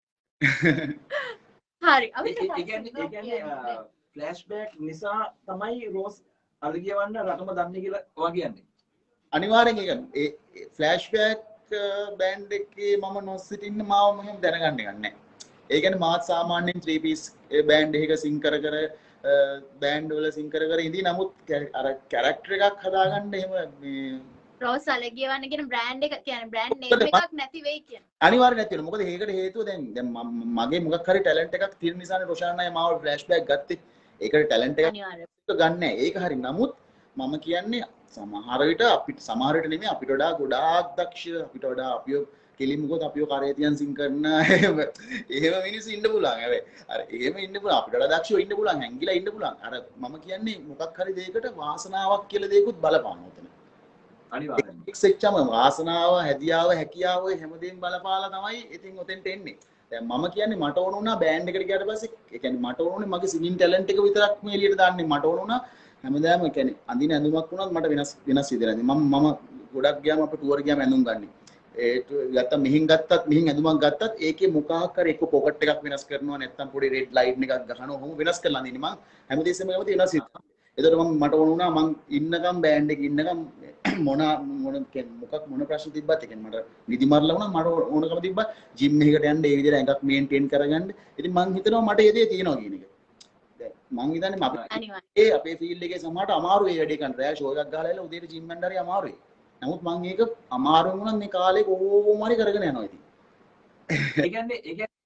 හරි. ඒ කියන්නේ ඒ කියන්නේ ෆ්ලෑෂ් බෑක් නිසා තමයි රෝස් අද කියවන්න රටම දන්නේ කියලා ඔයා කියන්නේ. අනිවාර්යෙන් ඒක ඒ ෆ්ලෑෂ් බෑක් බෑන්ඩ් එකේ මම නොසිටින්න මාව මෙහෙම දැනගන්න එකක් නැහැ. ඒ කියන්නේ මාත් සාමාන්‍යයෙන් ත්‍රී පීස් බෑන්ඩ් එකක සිං කර කර බෑන්ඩ් වල සිං කර කර ඉඳී නමුත් අර කැරක්ටර් එකක් හදාගන්න එහෙම මේ රෝස් අල කියවන්න කියන බ්‍රෑන්ඩ් එක කියන්නේ බ්‍රෑන්ඩ් නේම් එකක් නැති වෙයි කියන. අනිවාර්යෙන් නැති වෙනවා. මොකද ඒකට හේතුව දැන් දැන් මගේ මොකක් හරි ටැලන්ට් එකක් තියෙන නිසානේ රොෂාන් අය මාව ෆ්ලෑෂ් බෑක් ගත්තේ. ඒකට ටැලන්ට් එකක් ගන්න නැහැ. ඒක හරි. නමුත් මම කියන්නේ සමහර විට අපිට සමහර විට නෙමෙයි අපිට වඩා ගොඩාක් දක්ෂ අපිට වඩා අපිව කෙලිමුකොත් අපිව කරේතියන් සිං කරන එහෙම එහෙම මිනිස්සු ඉන්න පුළුවන්. හැබැයි අර එහෙම ඉන්න පුළුවන් අපිට වඩා දක්ෂව ඉන්න පුළුවන්. හැංගිලා ඉන්න පුළුවන්. අර මම කියන්නේ මොකක් හරි දෙයකට වාසනාවක් කියලා දෙයක්ත් බලපාන උතන. අනිවාර්යෙන්. එක්සෙච්චම වාසනාව, හැදියාව, හැකියාව හැමදේම බලපාලා තමයි ඉතින් උතෙන්ට එන්නේ. දැන් මම කියන්නේ මට ඕන වුණා බෑන්ඩ් එකට ගියාට පස්සේ ඒ කියන්නේ මට ඕන වුණේ මගේ සිංගින් ටැලන්ට් එක විතරක් මේ එළියට දාන්නේ. මට ඕන වුණා හැමදාම ඒ කියන්නේ අඳින ඇඳුමක් වුණත් මට වෙනස් වෙනස් විදිහට. මම මම ගොඩක් ගියාම අපේ ටුවර් ගියාම ඇඳුම් ගන්නේ. ඒ ගත්තා මෙහින් ගත්තත් මෙහින් ඇඳුමක් ගත්තත් ඒකේ මොකක් හරි එක්ක පොකට් එකක් වෙනස් කරනවා නැත්නම් පොඩි රෙඩ් ලයින් එකක් ගහනවා. ඔහොම වෙනස් කරලා අඳින්නේ. මම හැමදේසෙම කැමති වෙනස් හිතා. එතකොට මම මට ඕන වුණා මං ඉන්නකම් බෑන්ඩ් එකේ ඉන්නකම් මොන මොන මොකක් මොන ප්‍රශ්න තිබ්බත් ඒ කියන්නේ මට නිදි මරලා වුණා මට ඕනකම තිබ්බා ජිම් එකකට යන්න ඒ විදිහට ඇඟක් මේන්ටේන් කරගන්න. ඉතින් මං හිතනවා මට ඒ දේ තියෙනවා කියන එක. දැන් මං හිතන්නේ අපේ ඒ අපේ ෆීල්ඩ් එකේ සමහරට අමාරුයි ඒ වැඩේ කරන්න. රෑ ෂෝ එකක් ගහලා එලා උදේට ජිම් යන්න හරි අමාරුයි. නමුත් මං ඒක අමාරු වුණා මේ කාලේ කොහොම හරි කරගෙන යනවා ඉතින්. ඒ කියන්නේ ඒ කියන්නේ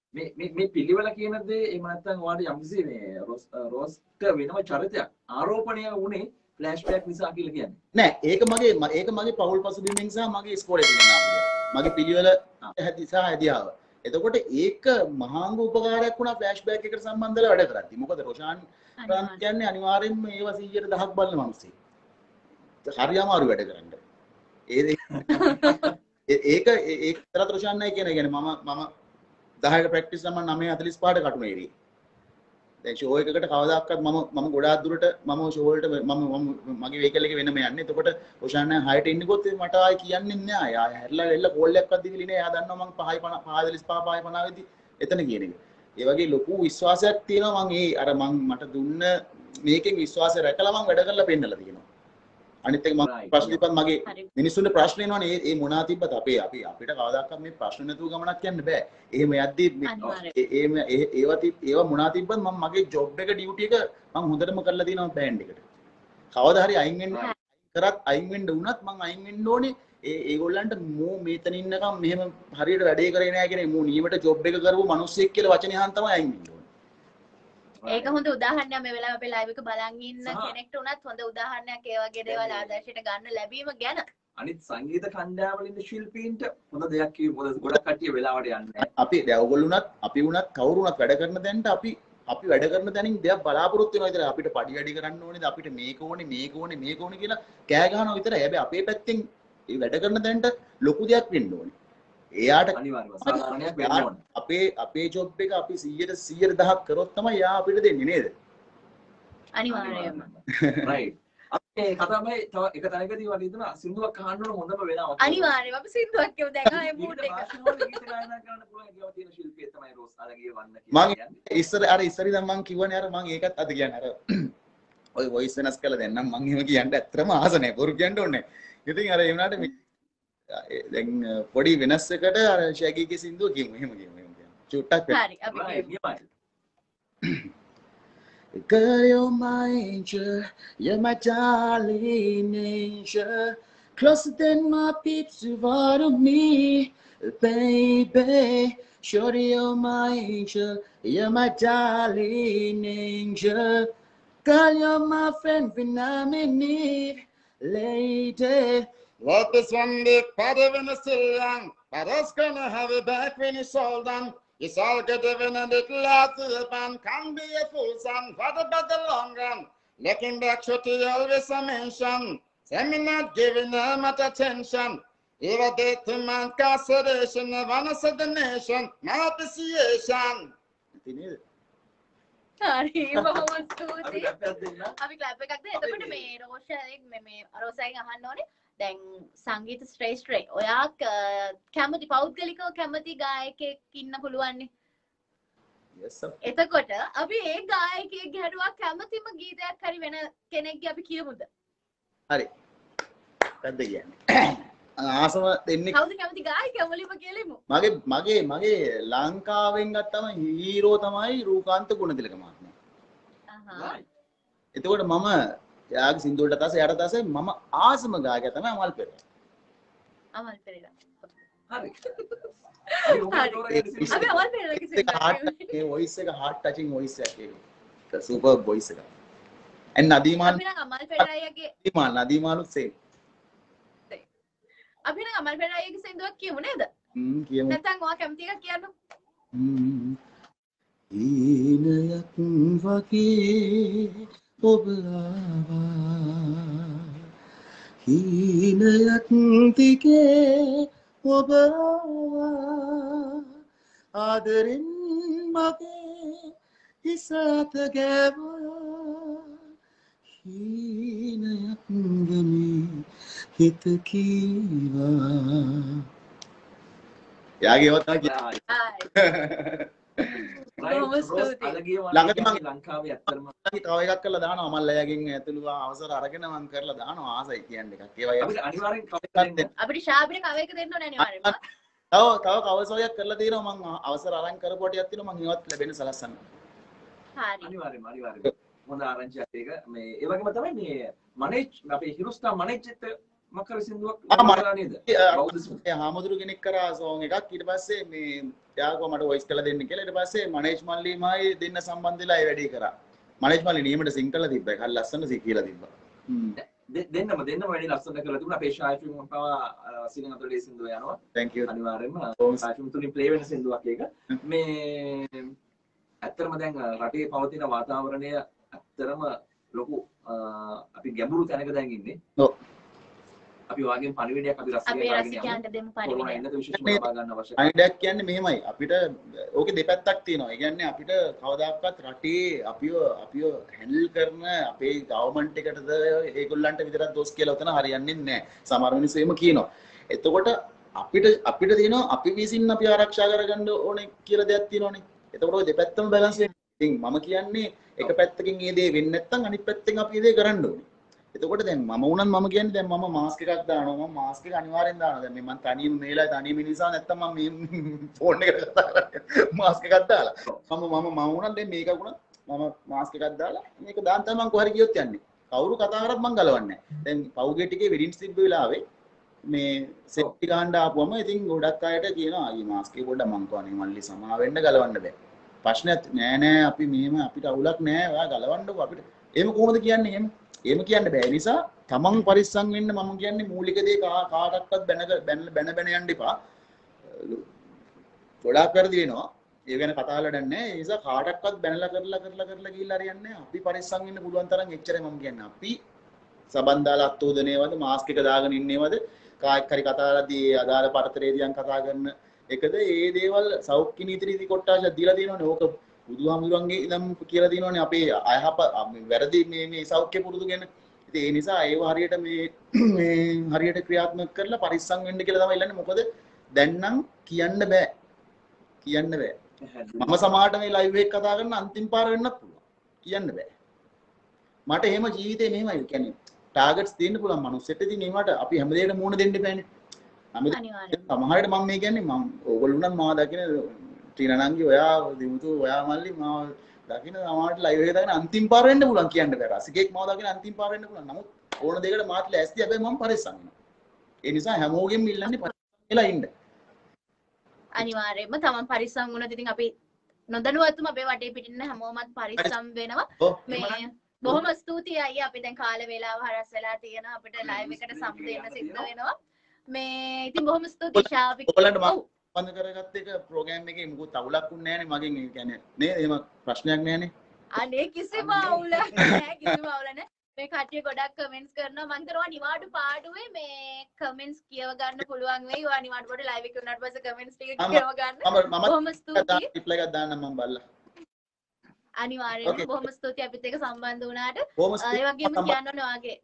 මේ මේ මේ පිළිවෙල කියන දේ එහෙම නැත්නම් ඔයාලට යම්කිසි මේ රෝස්ට වෙනම චරිතයක් ආරෝපණය වුණේ ෆ්ලෑෂ්බැක් නිසා කියලා කියන්නේ. නෑ ඒක මගේ ඒක මගේ පෞල් පසුබිමින් සහ මගේ ඉස්කෝලේ තියෙන ආපුවා. මගේ පිළිවෙල හැදිසා හැදියාව. එතකොට ඒක මහාංග උපකාරයක් වුණා ෆ්ලෑෂ්බැක් එකට සම්බන්ධ වෙලා වැඩ කරද්දි. මොකද රොෂාන් කියන්නේ අනිවාර්යෙන්ම ඒව සීයට දහක් බලන මිනිස්සෙක්. හරි අමාරු වැඩ කරන්න. ඒ ඒක ඒක තරත් රොෂාන් නැහැ කියන කියන්නේ මම මම දහයක ප්‍රැක්ටිස් නම් නවය හතළිස් පහට කටුනේ ඉරි. දැන් ෂෝ එකකට කවදාකවත් මම මම ගොඩාක් දුරට මම ෂෝ වලට මම මම මගේ වෙහිකල් එකේ වෙනම යන්නේ. එතකොට රොෂාන් නැහැ හයට ඉන්නේ කොත් මට ආයි කියන්නේ නැහැ. ආය හැරිලා එල්ල කෝල් එකක්වත් දීවිලි නෑ. එයා දන්නවා මම පහයි පහ හතළිස් පහ පහයි පනහ වෙදි එතන කියන එක. ඒ වගේ ලොකු විශ්වාසයක් තියෙනවා මම ඒ අර මම මට දුන්න මේකෙන් විශ්වාසය රැකලා මම වැඩ කරලා පෙන්නලා තියෙනවා. අනිත් එක මම ප්‍රශ්න දීපත් මගේ මිනිස්සුන්ට ප්‍රශ්න එනවනේ ඒ ඒ මොනවා තිබ්බත් අපේ අපි අපිට කවදාකවත් මේ ප්‍රශ්න නැතුව ගමනක් යන්න බෑ. එහෙම යද්දි එහෙම ඒවා ඒවා මොනවා තිබ්බත් මම මගේ ජොබ් එක ඩියුටි එක මම හොඳටම කරලා තියෙනවා බෑන්ඩ් එකට. කවදා හරි අයින් වෙන්න කරත් අයින් වෙන්න වුණත් මම අයින් වෙන්න ඕනේ ඒ ඒගොල්ලන්ට මෝ මේතන ඉන්නකම් මෙහෙම හරියට වැඩේ කරේ නෑ කියන මෝ නියමට ජොබ් එක කරපු මිනිස්සෙක් කියලා වචනේ අහන් තමයි අයින් වෙන්නේ. ඒක හොඳ උදාහරණයක් මේ වෙලාව අපේ ලයිව් එක බලන් ඉන්න කෙනෙක්ට උනත් හොඳ උදාහරණයක් ඒ වගේ දේවල් ආදර්ශයට ගන්න ලැබීම ගැන. අනිත් සංගීත කණ්ඩායම් වල ඉන්න ශිල්පීන්ට හොඳ දෙයක් කිව්ව මොකද ගොඩක් කට්ටිය වෙලාවට යන්නේ. අපි දැන් ඔයගොල්ලෝ උනත් අපි උනත් කවුරු උනත් වැඩ කරන තැනට අපි අපි වැඩ කරන තැනින් දෙයක් බලාපොරොත්තු වෙනවා විතරයි. අපිට පඩි වැඩි කරන්න ඕනේද අපිට මේක ඕනේ මේක ඕනේ මේක ඕනේ කියලා කෑ ගහනවා විතරයි. හැබැයි අපේ පැත්තෙන් මේ වැඩ කරන තැනට ලොකු දෙයක් වෙන්න ඕනේ. එයාට අනිවාර්යයෙන්ම සාධාරණයක් වෙන්න ඕනේ. අපේ අපේ ජොබ් එක අපි සීයට සීයට දහක් කරොත් තමයි යා අපිට දෙන්නේ නේද? අනිවාර්යයෙන්ම. රයිට්. අපි කතාවේ තව එක තැනකදී වගේ දුනා සින්දුවක් අහන්න ඕන හොඳම වෙලාවක්. අනිවාර්යයෙන්ම අපි සින්දුවක් කියමු දැන් ආයේ මූඩ් එක. ගීත ගායනා කරන්න පුළුවන් කියලා තියෙන ශිල්පියෙක් තමයි රෝස් අලගිය වන්න කියලා. මම ඉස්සර අර ඉස්සර ඉඳන් මම කිව්වනේ අර මම ඒකත් අද කියන්නේ අර ඔය වොයිස් වෙනස් කළා දැන් නම් මම එහෙම කියන්න ඇත්තටම ආස නැහැ. බොරු කියන්න ඕනේ. ඉතින් අර ඒ වුණාට දැන් පොඩි වෙනස් එකට අර ෂැගීගේ සින්දුව කියමු. එහෙම කියමු. එහෙම කියමු. චුට්ටක් හරි අපි කියමු. Girl, you're my angel, you're my darling angel, closer than my peeps you are to me, baby. Shorty, you're my angel, you're my darling angel, girl, you're my friend when I'm in need, lady. Let this one big party when it's still young, but us gonna have it back when it's all done. It's all good even a little after the band can be a fool son, what about the long run? Looking back, Shorty always a mention, say me not giving her much attention. Even they to my incarceration, of honest of the nation, my appreciation. හරි බොහොම ස්තුතියි. අපි clap එකක් දෙන්න. එතකොට මේ රෝෂාගෙන් මේ මේ රෝෂාගෙන් අහන්න ඕනේ. දැන් සංගීත ශ්‍රේෂ්ඨයි. ඔයා කැමති පෞද්ගලිකව කැමති ගායකයෙක් ඉන්න පුළුවන් නේ. Yes sir. එතකොට අපි ඒ ගායකයෙක් ගැහුවා කැමතිම ගීතයක් හරි වෙන කෙනෙක්ගේ අපි කියමුද? හරි. මොකද්ද කියන්නේ? ආසම දෙන්නේ කවුද කැමති ගායකයා මුලින්ම කියලිමු. මගේ මගේ මගේ ලංකාවෙන් ගත්තම හීරෝ තමයි රූකාන්ත ගුණතිලක මහත්මයා. අහහ. එතකොට මම යාගේ සින්දුවලට තස යට තස මම ආසම ගායකයා තමයි අමල් පෙරේරා. අමල් පෙරේරා. හරි. අපි අමල් පෙරේරාගේ සින්දුවක් ඒ වොයිස් එක හાર્ට් ටචින් වොයිස් එකක් ඒක. සුපර් වොයිස් එකක්. and නදීමාල් අපි නම් අමල් පෙරේරාගේ නදීමාල් නදීමාලුත් සේම්. අපි නම් අමල් පෙරේරාගේ සින්දුවක් කියමු නේද? හ්ම් කියමු. නැත්නම් ඔයා කැමති එකක් කියන්න. හ්ම්. ඊනයක් වගේ ඔබ ආවා. ඊනයක් දිගේ ඔබ ආවා. ආදරෙන් මගේ හිසත ගැවුවා. ඊනයක් ගමේ හිත කීවා. යාගේ ඒවත් තමයි ළඟදී මම ලංකාවේ ඇත්තටම තව එකක් කරලා දානවා මම ලෑගෙන් ඇතුළු අවසර අරගෙන මම කරලා දානවා ආසයි කියන්නේ එකක්. ඒවා අපිට අනිවාර්යෙන් කවදාවත් දෙන්න. අපිට ශාබ්‍රික කව එක දෙන්න ඕනේ අනිවාර්යෙන්ම. තව තව කවසෝයක් කරලා තියෙනවා මම අවසර අරන් කරපු කොටියක් තියෙනවා මම ඒවත් ලැබෙන සලස්සන්න. හරි. අනිවාර්යෙන්ම අනිවාර්යෙන්ම. හොඳ ආරංචියක් ඒක මේ ඒ වගේම තමයි මේ මනේජ් අපේ හිරුස්තා මනේජ්ත් මකර සින්දුවක් ආ මට කරලා නේද? බෞද්ධ සින්දුව. ඒ හාමුදුරු කෙනෙක් කරා සෝන් එකක් ඊට පස්සේ මේ යාකෝ මට වොයිස් කරලා දෙන්න කියලා ඊට පස්සේ මනේජ් මල්ලිමයි දෙන්න සම්බන්ධ වෙලා ඒ වැඩේ කරා. මනේජ් මල්ලි නියමට සිං කරලා තිබ්බා. ඒක හරි ලස්සන සිං කියලා තිබ්බා. හ්ම්. දෙන්නම දෙන්නම වැඩි ලස්සන කරලා තිබුණා. අපේ ෂායි ෆිල්ම් පවා සිංහ අතලේ සින්දුව යනවා. thank you. අනිවාර්යෙන්ම ෂායි ෆිල්ම් තුලින් ප්ලේ වෙන සින්දුවක් ඒක. මේ ඇත්තටම දැන් රටේ පවතින වාතාවරණය ඇත්තටම ලොකු අපි ගැඹුරු තැනක දැන් ඉන්නේ. ඔව්. අපි වාගෙන් පණිවිඩයක් අපි රසිකයන්ට අපේ රසිකයන්ට දෙමු පණිවිඩයක්. ඉන්නත විශේෂම ලබා ගන්න අවශ්‍යයි. පණිවිඩයක් කියන්නේ මෙහෙමයි. අපිට ඕකේ දෙපැත්තක් තියෙනවා. ඒ කියන්නේ අපිට කවදාකවත් රටේ අපිව අපිව හැන්ඩල් කරන අපේ ගවර්න්මන්ට් එකටද ඒගොල්ලන්ට විතරක් දොස් කියලා උතන හරියන්නේ නැහැ. සමහර මිනිස්සු එහෙම කියනවා. එතකොට අපිට අපිට තියෙනවා අපි විසින් අපි ආරක්ෂා කරගන්න ඕනේ කියලා දෙයක් තියෙනවානේ. එතකොට ඔය දෙපැත්තම බැලන්ස් වෙන්න. ඉතින් මම කියන්නේ එක පැත්තකින් මේ දේ වෙන්නේ නැත්නම් අනිත් පැත්තෙන් අපි මේ දේ කරන්න ඕනේ. එතකොට දැන් මම උනන් මම කියන්නේ දැන් මම මාස්ක් එකක් දානවා. මම මාස්ක් එක අනිවාර්යෙන් දානවා. දැන් මේ මම තනියම මේලා තනියම නිසා නැත්තම් මම මේ ෆෝන් එකට කතා කරන්නේ මාස්ක් එකක් දාලා. මම මම මම උනන් දැන් මේක වුණා මම මාස්ක් එකක් දාලා මේක දාන්න තමයි මම කොහරි ගියොත් යන්නේ. කවුරු කතා කරත් මම ගලවන්නේ නැහැ. දැන් පවුගේ ටිකේ වෙඩින්ස් තිබ්බ වෙලාවේ මේ සෙට්ටි ගහන්න ආපුවම ඉතින් ගොඩක් අයට කියනවා අයිය මාස්ක් එක පොඩ්ඩක් මං කවන්නේ මල්ලි සමා වෙන්න ගලවන්න බෑ. ප්‍රශ්නයක් නෑ නෑ අපි මෙහෙම අපිට අවුලක් නෑ ඔයා ගලවන්නකෝ අපිට. එහෙම කොහොමද කියන්නේ එහෙම? එහෙම කියන්න බෑ. නිසා තමන් පරිස්සම් වෙන්න මම කියන්නේ මූලික දේ කාටවත් බැන බැන බැන යන්න එපා. ගොඩාක් වැරදි වෙනවා. ඒ ගැන කතා කරලා නැහැ. ඒ නිසා කාටවත් බැනලා කරලා කරලා කරලා ගිහිල්ලා හරියන්නේ නැහැ. අපි පරිස්සම් වෙන්න පුළුවන් තරම් එච්චරයි මම කියන්නේ. අපි සබන් දාලා අත්ෝදනේවද මාස්ක් එක දාගෙන ඉන්නේවද කායික හරි කතා කරද්දී අදාළ පරතරේදීයන් කතා කරන එකද ඒ දේවල් සෞඛ්‍ය නීති රීති කොට්ටාශයක් දීලා තියෙනවනේ. ඕක බුදුහාමුදුරන්ගේ ඉදම් කියලා තියෙනවනේ අපේ අයහප වැරදි මේ මේ සෞඛ්‍ය පුරුදු ගැන. ඉතින් ඒ නිසා ඒව හරියට මේ මේ හරියට ක්‍රියාත්මක කරලා පරිස්සම් වෙන්න කියලා තමයි ඉල්ලන්නේ. මොකද දැන් නම් කියන්න බෑ. කියන්න බෑ. මම සමහරට මේ ලයිව් එක කතා කරන අන්තිම පාර වෙන්නත් පුළුවන්. කියන්න බෑ. මට එහෙම ජීවිතේ මෙහෙමයි. කියන්නේ ටාගට්ස් දෙන්න පුළුවන් මනුස්සයෙක්ට. ඉතින් ඒවට අපි හැමදේටම මුණ දෙන්න බෑනේ. අනිවාර්යයෙන්. සමහරට මම මේ කියන්නේ මම ඕගොල්ලෝ නම් මාව දකින ටීනනන්ගේ ඔයා දිමුතු ඔයා මල්ලි මාව දකින සමහරට ලයිව් එක දාගෙන අන්තිම පාර වෙන්න පුළුවන් කියන්න බෑ. රසිකෙක් මාව දකින අන්තිම පාර වෙන්න පුළුවන්. නමුත් ඕන දෙයකට මාත් ලෑස්ති. හැබැයි මම පරිස්සම් වෙනවා. ඒ නිසා හැමෝගෙම ඉල්ලන්නේ පරිස්සම් වෙලා ඉන්න. අනිවාර්යයෙන්ම තමන් පරිස්සම් වුණොත් ඉතින් අපි නොදැනුවත්වම අපේ වටේ පිටින්න හැමෝමත් පරිස්සම් වෙනවා. මේ බොහොම ස්තුතියි අයියා. අපි දැන් කාල වේලාව හරස් වෙලා තියෙනවා. අපිට ලයිව් එකට සම්බන්ධ වෙන්න සිද්ධ වෙනවා. මේ ඉතින් බොහොම ස්තුතියි ශාවික. ඔයාලට මම පන්ද කරගත්ත එක ප්‍රෝග්‍රෑම් එකේ මොකද අවුලක් වුන්නේ නැහනේ මගෙන්. ඒ කියන්නේ නේ එහෙම ප්‍රශ්නයක් නැහනේ. අනේ කිසිම අවුලක් නැහැ. කිසිම අවුලක් නැහැ. මේ කට්ටිය ගොඩක් කමෙන්ට්ස් කරනවා. මම හිතනවා නිවාඩු පාඩුවේ මේ කමෙන්ට්ස් කියව ගන්න පුළුවන් වෙයි. ඔයා නිවාඩු පොඩි ලයිව් එක උනාට පස්සේ කමෙන්ට්ස් ටික කියව ගන්න. බොහොම ස්තුතියි. රිප්ලයි එකක් දාන්න මම බලලා. අනිවාර්යයෙන්ම බොහොම ස්තුතියි අපිත් එක්ක සම්බන්ධ වුණාට. ඒ වගේම කියන්න ඕනේ වාගේ.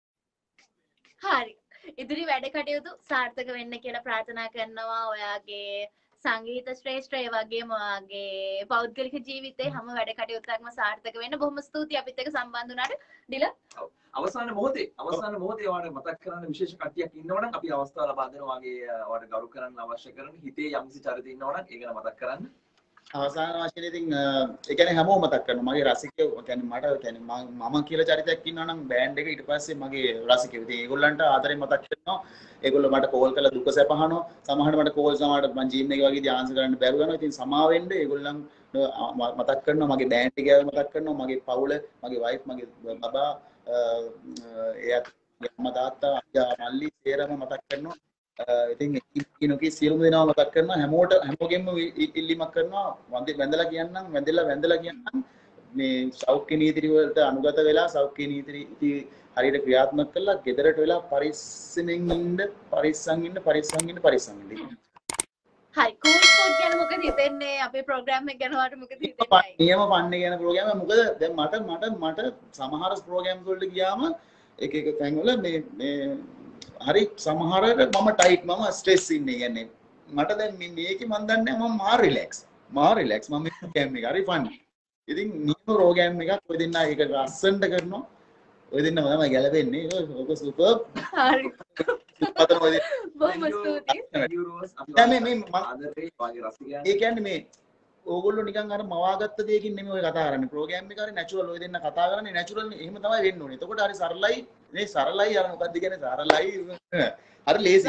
හරි. ඉදිරි වැඩ කටයුතු සාර්ථක වෙන්න කියලා ප්‍රාර්ථනා කරනවා. ඔයාගේ සංගීත ශ්‍රේෂ්ඨ ඒ වගේම ඔයාගේ පෞද්ගලික ජීවිතේ හැම වැඩ කටයුත්තක්ම සාර්ථක වෙන්න. බොහොම ස්තුතියි අපිත් එක්ක සම්බන්ධ වුණාට. ඩිල අවසාන මොහොතේ අවසාන මොහොතේ ඔයාලට මතක් කරන්න විශේෂ කට්ටියක් ඉන්නවනම් අපි අවස්ථාව ලබා දෙනවා. ඔයාගේ ඔයාලට ගරු කරන්න අවශ්‍ය කරන හිතේ යම්කිසි චරිත ඉන්නවනම් ඒක ගැන මතක් කරන්න. අවසාන වශයෙන් ඉතින් ඒ කියන්නේ හැමෝම මතක් කරනවා. මගේ රසිකයෝ කියන්නේ මට කියන්නේ මම කියලා චරිතයක් ඉන්නවා නම් බෑන්ඩ් එක ඊට පස්සේ මගේ රසිකයෝ. ඉතින් ඒගොල්ලන්ට ආදරෙන් මතක් කරනවා. ඒගොල්ලෝ මට කෝල් කරලා දුක සැපහනවා. සමහරවිට මට කෝල් සමහරවිට මම ජීම් එකේ වගේ ආන්සර් කරන්න බැරුව යනවා. ඉතින් සමා වෙන්න ඒගොල්ලන් මතක් කරනවා. මගේ බෑන්ඩ් එක ගැන මතක් කරනවා. මගේ පවුල, මගේ වයිෆ්, මගේ බබා, එයාත් අම්මා තාත්තා, අයියා මල්ලි සේරම මතක් කරනවා. ඉතින් කිනෝකේ සියලුම දෙනාම මතක් කරනවා. හැමෝට හැමෝගෙම ඉල්ලීමක් කරනවා. වන්දි වැඳලා කියන්නම් වැඳලා වැඳලා කියන්නම් මේ සෞඛ්‍ය නීති වලට අනුගත වෙලා සෞඛ්‍ය නීති හරියට ක්‍රියාත්මක කරලා ගෙදරට වෙලා පරිස්සමෙන් ඉන්න පරිස්සම් ඉන්න පරිස්සම් ඉන්න පරිස්සම් ඉන්න. හරි කූල් ස්පෝට් ගැන මොකද හිතෙන්නේ? අපේ ප්‍රෝග්‍රෑම් එක ගැන ඔයාලට මොකද හිතෙන්නේ? නියම පන්නේ ගැන ප්‍රෝග්‍රෑම් එක මොකද දැන් මට මට මට සමහර ප්‍රෝග්‍රෑම්ස් වලට ගියාම එක එක තැන්වල මේ මේ හරි සමහරට මම ටයිට් මම ස්ට්‍රෙස් ඉන්නේ. කියන්නේ මට දැන් මේකේ මම දන්නේ මම මාර රිලැක්ස් මාර රිලැක්ස් මම ප්‍රෝග්‍රෑම් එක හරි ෆන්. ඉතින් නියම ප්‍රෝග්‍රෑම් එකක් ඔය දෙන්න ඒක ලස්සනට කරනවා. ඔය දෙන්නම තමයි ගැලපෙන්නේ. ඔක සුපර්. හරි. පතන ඔය දෙන්න. බොහොම ස්තුතියි. යුරෝස් අපි දැන් මේ මේ ආදරේ වාගේ රසිකයන් ඒ කියන්නේ මේ ඕගොල්ලෝ නිකන් අර මවාගත්ත දෙයකින් නෙමෙයි ඔය කතා කරන්නේ. ප්‍රෝග්‍රෑම් එක හරි නැචරල් ඔය දෙන්න කතා කරන්නේ නැචරල් එහෙම තමයි වෙන්න ඕනේ. එතකොට හරි සරලයි මේ සරලයි අර මොකක්ද කියන්නේ සරලයි හරි ලේසි.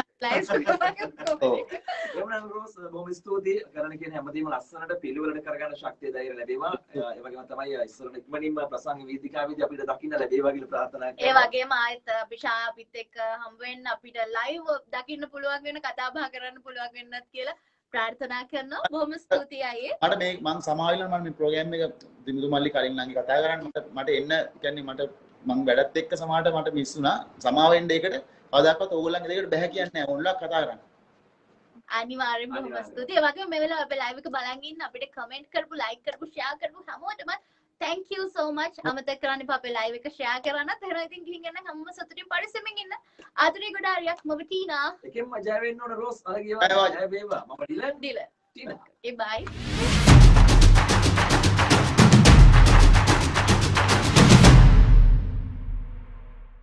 එමුනම් රෝස් බොහොම ස්තුතියි කරන කියන හැමදේම ලස්සනට පිළිවෙලට කරගන්න ශක්තිය ධෛර්ය ලැබේවා. ඒ වගේම තමයි ඉස්සරට ඉක්මනින්ම ප්‍රසංග වේදිකාවේදී අපිට දකින්න ලැබේවා කියලා ප්‍රාර්ථනා කරනවා. ඒ වගේම ආයෙත් අපි ෂා අපිත් එක්ක හම්බ වෙන්න අපිට ලයිව් දකින්න පුළුවන් වෙන කතා බහ කරන්න පුළුවන් වෙන්නත් කියලා ප්‍රාර්ථනා කරනවා. බොහොම ස්තුතියි අයියේ. මට මේ මම සමාවෙලා මම මේ ප්‍රෝග්‍රෑම් එක දිමුදු මල්ලි කලින් ළඟ කතා කරන්න මට මට එන්න කියන්නේ මට මම වැඩත් එක්ක සමාහට මට මිස් වුණා. සමාවෙන්න ඒකට කවදාකවත් ඕගොල්ලන්ගේ දෙයකට බෑ කියන්නේ නැහැ. ඕන්ලා කතා කරන්න. අනිවාර්යෙන්ම බොහොම ස්තුතියි. ඒ වගේම මේ වෙලාව අපේ ලයිව් එක බලන් ඉන්න අපිට කමෙන්ට් කරපු, ලයික් කරපු, ෂෙයා කරපු හැමෝටම thank you so much. අමතක කරන්න එපා අපේ ලයිව් එක ෂෙයා කරන්නත්. එහෙනම් ඉතින් ගිහින් යන්න හැමෝම සතුටින් පරිස්සමෙන් ඉන්න. ආතුරේ ගොඩාරියක් මම ටීනා. එකෙන්ම ජය වෙන්න ඕන රෝස්. අර ගියවා ජය වේවා. මම Dilan Dilan. Tina. Okay bye.